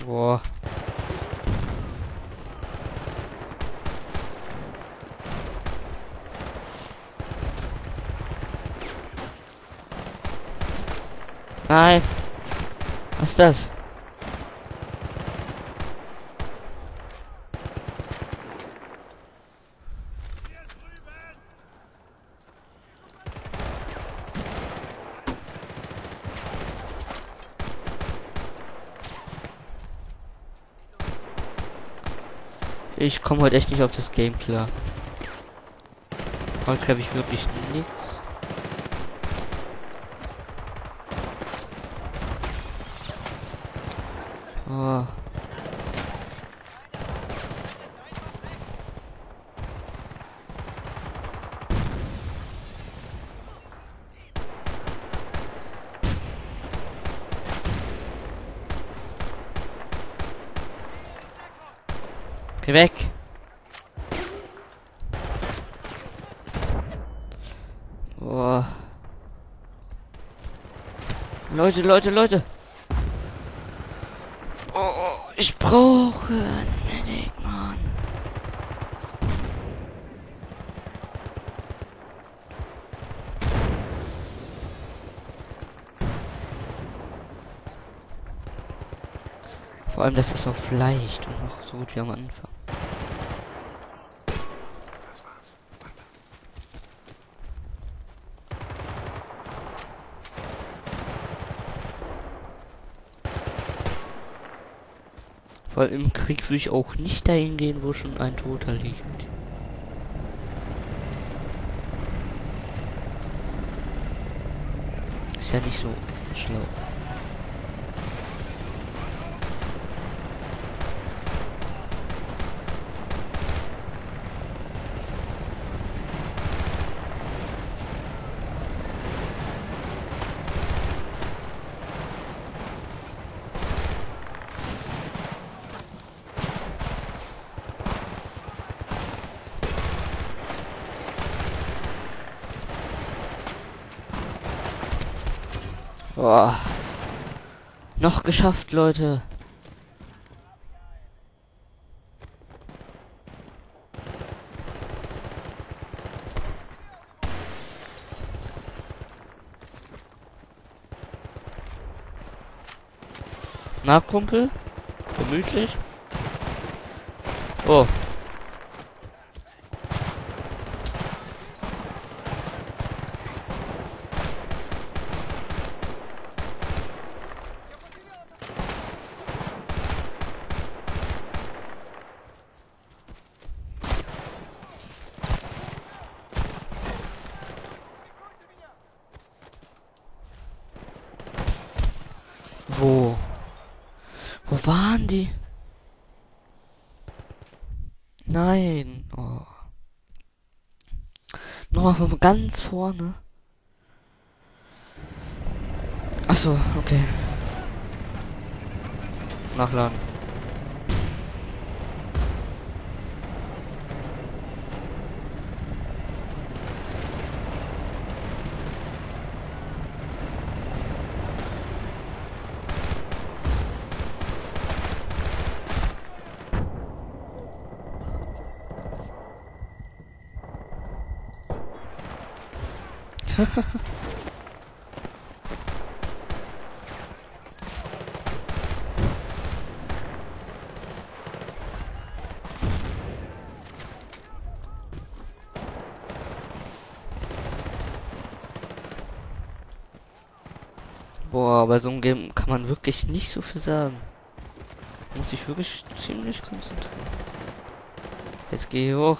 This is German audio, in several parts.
Boah. Nein. Was ist das? Ich komme heute echt nicht auf das Game klar. Heute habe ich wirklich nichts. Oh. Geh weg. Oh. Leute. Oh, ich brauche einen Medic, Mann. Vor allem, das ist auch leicht und noch so gut wie am Anfang. Das war's. Weiter. Weil im Krieg würde ich auch nicht dahin gehen, wo schon ein Toter liegt. Ist ja nicht so schlau. Boah. Noch geschafft, Leute. Na, Kumpel? Gemütlich? Oh. Wo? Wo waren die? Nein. Oh. Nochmal von ganz vorne. Ach so, okay. Nachladen. Boah, bei so einem Game kann man wirklich nicht so viel sagen. Muss ich wirklich ziemlich konzentrieren. Jetzt geh hoch.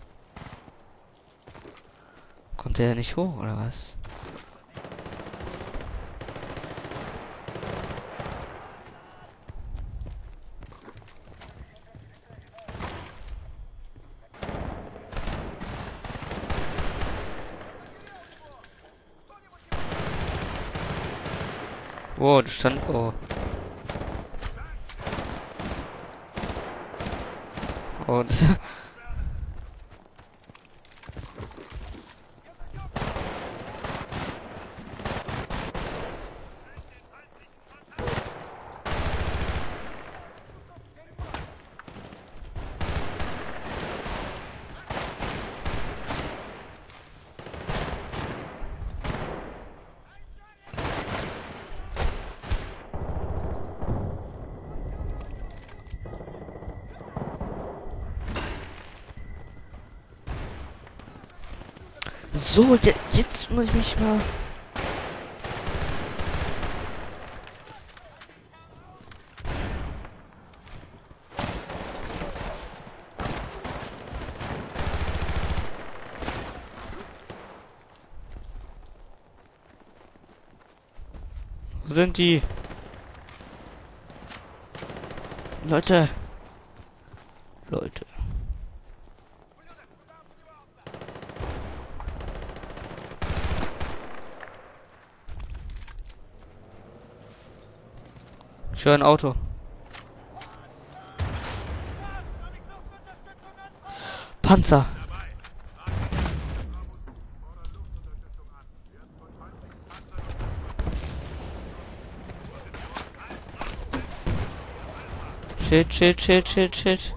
Kommt der nicht hoch, oder was? Oh, das stand. Oh. Oh, das. So, jetzt muss ich mich mal... Wo sind die? Leute. Leute. Ich höre ein Auto. Panzer. Shit, shit, shit, shit, shit.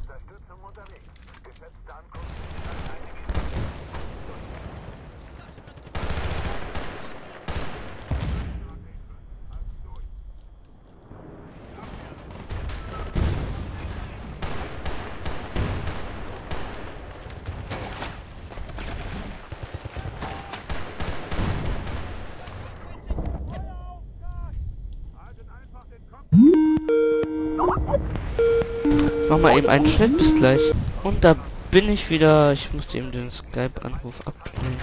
Mach mal eben einen Schnitt, bis gleich. Und da bin ich wieder. Ich musste eben den Skype-Anruf ablehnen.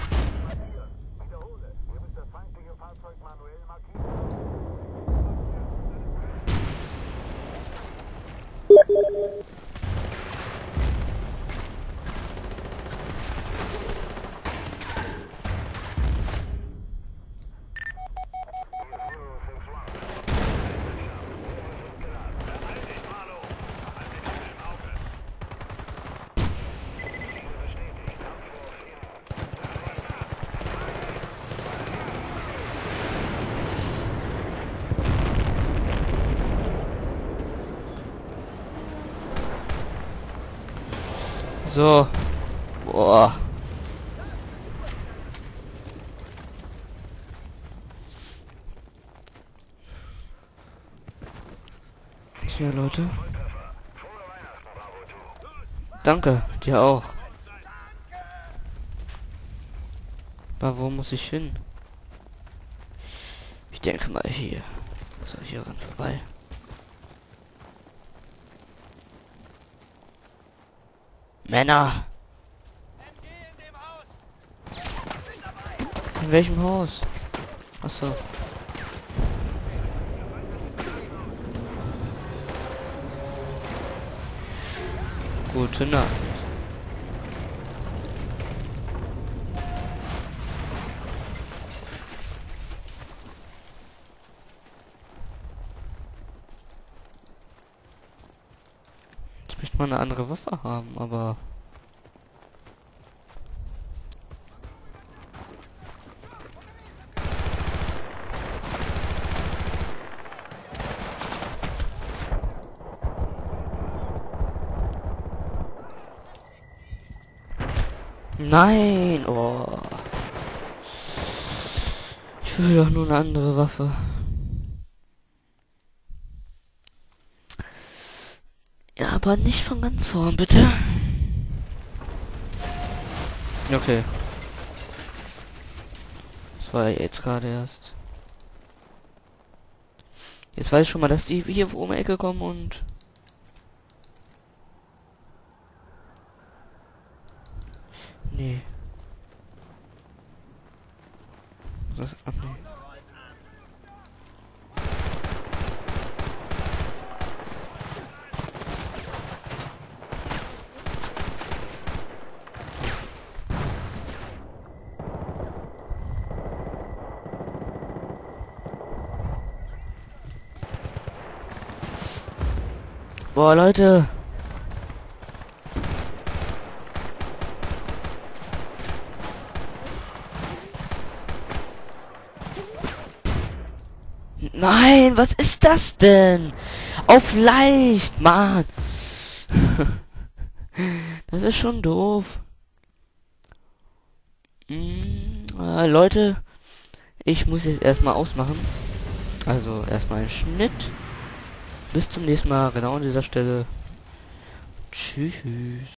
So. Boah. Tja, Leute. Danke, dir auch. Aber wo muss ich hin? Ich denke mal hier. So, hier ran vorbei. Männer! In welchem Haus? Achso. Gute Nacht. Ich möchte mal eine andere Waffe haben, aber... Nein! Oh. Ich will doch nur eine andere Waffe. Ja, aber nicht von ganz vorn, bitte. Okay. Das war ja jetzt gerade erst. Jetzt weiß ich schon mal, dass die hier um die Ecke kommen und... Nee. Ach nee. Boah, Leute. Nein, was ist das denn? Auf leicht, Mann. Das ist schon doof. Leute, ich muss jetzt erstmal ausmachen. Also erstmal einen Schnitt. Bis zum nächsten Mal, genau an dieser Stelle. Tschüss.